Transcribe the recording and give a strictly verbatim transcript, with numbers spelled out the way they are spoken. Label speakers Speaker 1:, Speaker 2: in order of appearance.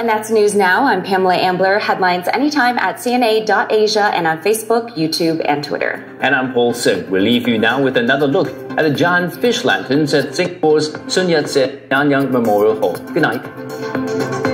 Speaker 1: And that's News Now. I'm Pamela Ambler. Headlines anytime at C N A dot Asia and on Facebook, YouTube, and Twitter.
Speaker 2: And I'm Paul Sim. We'll leave you now with another look at the giant fish lanterns at Singapore's Sun Yat-sen Nanyang Memorial Hall. Good night.